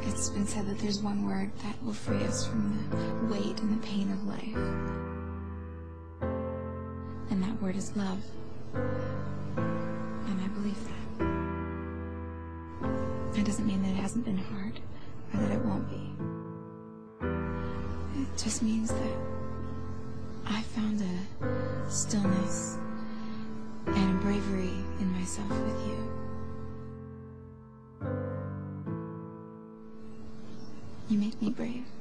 It's been said that there's one word that will free us from the weight and the pain of life. And that word is love. And I believe that. That doesn't mean that it hasn't been hard, or that it won't be. It just means that I found a stillness and a bravery in myself with you. You make me brave.